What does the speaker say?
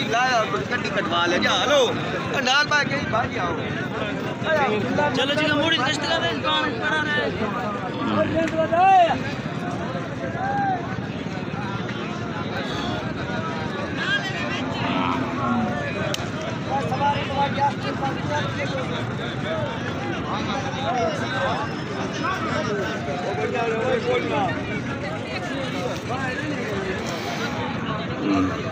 लाया और कट्टी कटवा ले जा लो नाल भाई कहीं भाग आओ चलो जी मोड़ी किस्त का दे कौन करा रहे और जेंट बताए सवारी तो गया बोलना